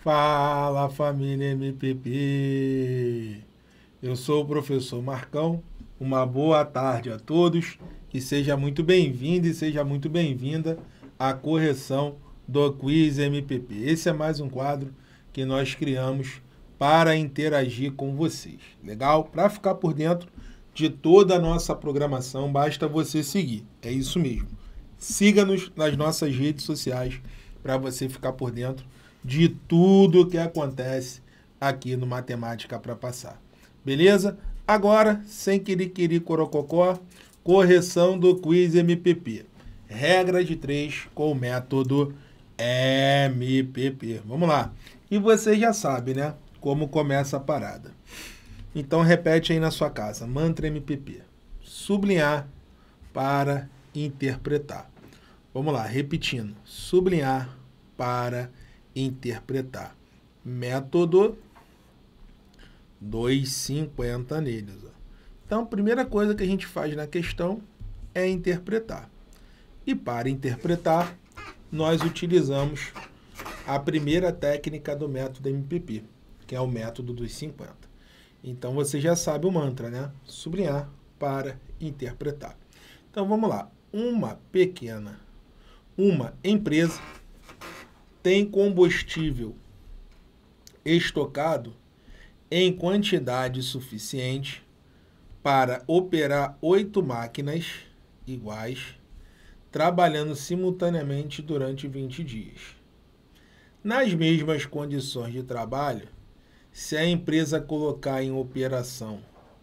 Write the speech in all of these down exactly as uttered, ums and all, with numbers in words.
Fala, família M P P! Eu sou o professor Marcão. Uma boa tarde a todos e seja muito bem-vindo e seja muito bem-vinda à correção do Quiz M P P. Esse é mais um quadro que nós criamos para interagir com vocês. Legal? Para ficar por dentro de toda a nossa programação, basta você seguir. É isso mesmo. Siga-nos nas nossas redes sociais para você ficar por dentro de tudo que acontece aqui no Matemática para Passar. Beleza? Agora, sem querer corococó, correção do Quiz M P P. Regra de três com o método M P P. Vamos lá. E você já sabe, né? Como começa a parada. Então, repete aí na sua casa. Mantra M P P. Sublinhar para interpretar. Vamos lá, repetindo. Sublinhar para interpretar. Método dois cinquenta neles. Ó. Então, a primeira coisa que a gente faz na questão é interpretar. E para interpretar, nós utilizamos a primeira técnica do método M P P, que é o método dos cinquenta. Então, você já sabe o mantra, né? Sublinhar para interpretar. Então, vamos lá. Uma pequena, uma empresa tem combustível estocado em quantidade suficiente para operar oito máquinas iguais, trabalhando simultaneamente durante vinte dias. Nas mesmas condições de trabalho, se a empresa colocar em operação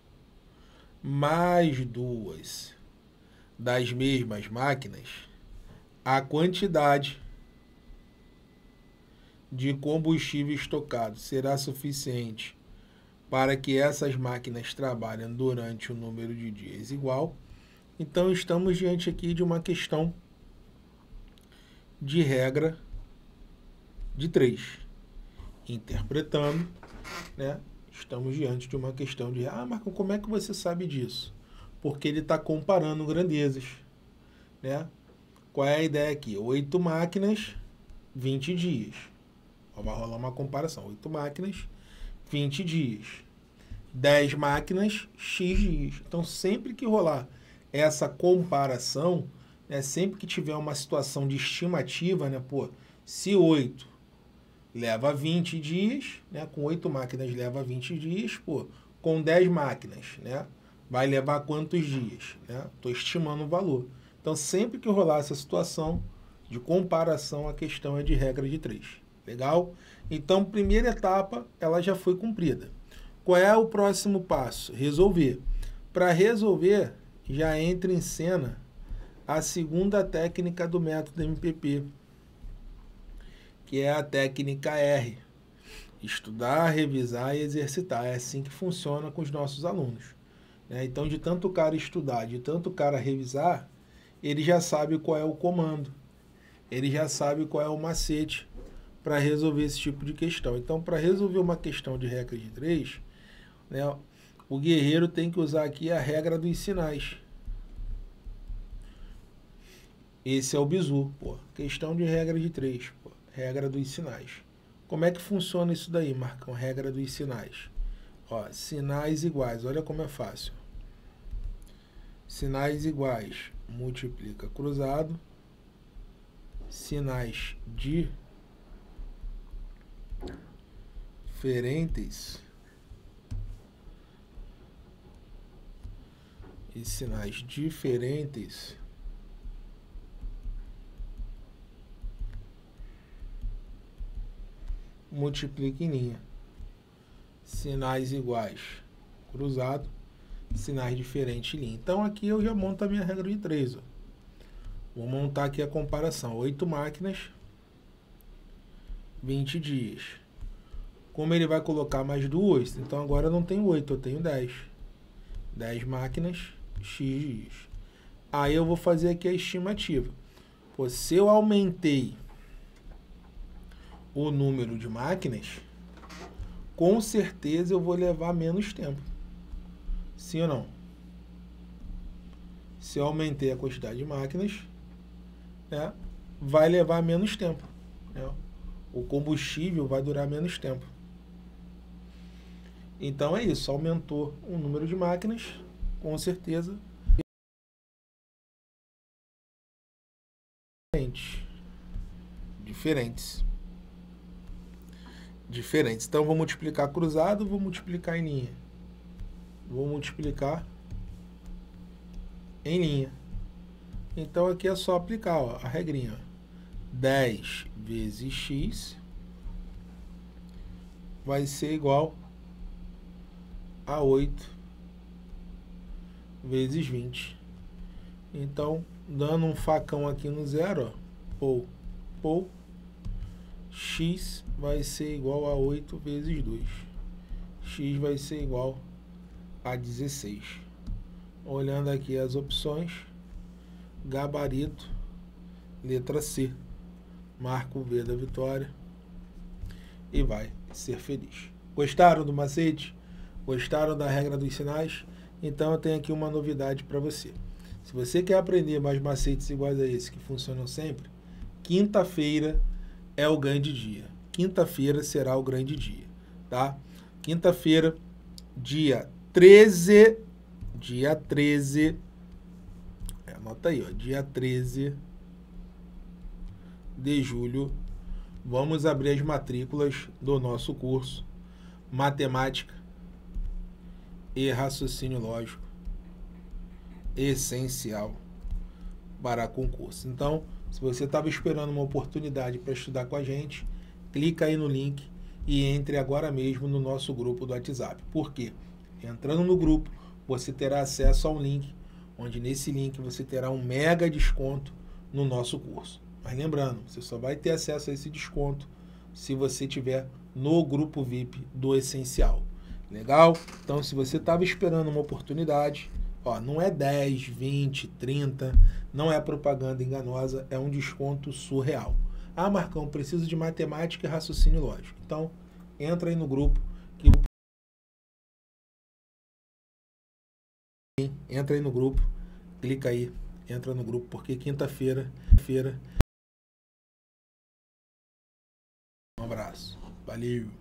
mais duas das mesmas máquinas, a quantidade de combustível estocado será suficiente para que essas máquinas trabalhem durante um número de dias igual. Então, estamos diante aqui de uma questão de regra de três. Interpretando, né? Estamos diante de uma questão de... Ah, Marcão, como é que você sabe disso? Porque ele está comparando grandezas, né? Qual é a ideia aqui? Oito máquinas, vinte dias. Vai rolar uma comparação. Oito máquinas, vinte dias. Dez máquinas, X dias. Então, sempre que rolar essa comparação, né, sempre que tiver uma situação de estimativa, né, pô, se oito leva vinte dias, né, com oito máquinas leva vinte dias, pô, com dez máquinas, né, vai levar quantos dias? Estou né? estimando o valor. Então, sempre que rolar essa situação de comparação, a questão é de regra de três. Legal? Então, primeira etapa, ela já foi cumprida. Qual é o próximo passo? Resolver. Para resolver, já entra em cena a segunda técnica do método M P P, que é a técnica R. Estudar, revisar e exercitar. É assim que funciona com os nossos alunos. Então, de tanto o cara estudar, de tanto o cara revisar, ele já sabe qual é o comando. Ele já sabe qual é o macete para resolver esse tipo de questão. Então, para resolver uma questão de regra de três, né, o guerreiro tem que usar aqui a regra dos sinais. Esse é o bizu, pô. Questão de regra de três, pô. Regra dos sinais. Como é que funciona isso daí, Marcão? Regra dos sinais. Ó, sinais iguais, olha como é fácil. Sinais iguais, multiplica cruzado. Sinais de diferentes e sinais diferentes multiplica em linha. Sinais iguais cruzado, sinais diferentes em linha. Então aqui eu já monto a minha regra de três. Ó. Vou montar aqui a comparação. oito máquinas, vinte dias. Como ele vai colocar mais duas, então agora eu não tenho oito, eu tenho dez. dez máquinas, X dias. Aí eu vou fazer aqui a estimativa. Pô, se eu aumentei o número de máquinas, com certeza eu vou levar menos tempo. Sim ou não? Se eu aumentei a quantidade de máquinas, né, vai levar menos tempo. Né? o combustível vai durar menos tempo. Então é isso, aumentou o número de máquinas, com certeza. Diferentes. Diferentes. Então vou multiplicar cruzado, vou multiplicar em linha. Vou multiplicar em linha. Então aqui é só aplicar, ó, a regrinha. Ó. dez vezes x vai ser igual a oito vezes vinte. Então, dando um facão aqui no zero, ó, pou, pou, x vai ser igual a oito vezes dois. X vai ser igual a dezesseis. Olhando aqui as opções, gabarito, letra C. Marca o V da vitória e vai ser feliz. Gostaram do macete? Gostaram da regra dos sinais? Então eu tenho aqui uma novidade para você. Se você quer aprender mais macetes iguais a esse que funcionam sempre, quinta-feira é o grande dia. Quinta-feira será o grande dia, tá? Quinta-feira, dia treze, dia treze, anota aí, ó, dia treze de julho, vamos abrir as matrículas do nosso curso Matemática e Raciocínio Lógico Essencial para concurso. Então, se você estava esperando uma oportunidade para estudar com a gente, clica aí no link e entre agora mesmo no nosso grupo do WhatsApp. Por quê? Entrando no grupo, você terá acesso a um link, onde nesse link você terá um mega desconto no nosso curso. Mas lembrando, você só vai ter acesso a esse desconto se você estiver no grupo V I P do Essencial. Legal? Então, se você estava esperando uma oportunidade, ó, não é dez, vinte, trinta, não é propaganda enganosa, é um desconto surreal. Ah, Marcão, preciso de matemática e raciocínio lógico. Então, entra aí no grupo. Que... Entra aí no grupo, clica aí, entra no grupo, porque quinta-feira, feira. Um abraço. Valeu.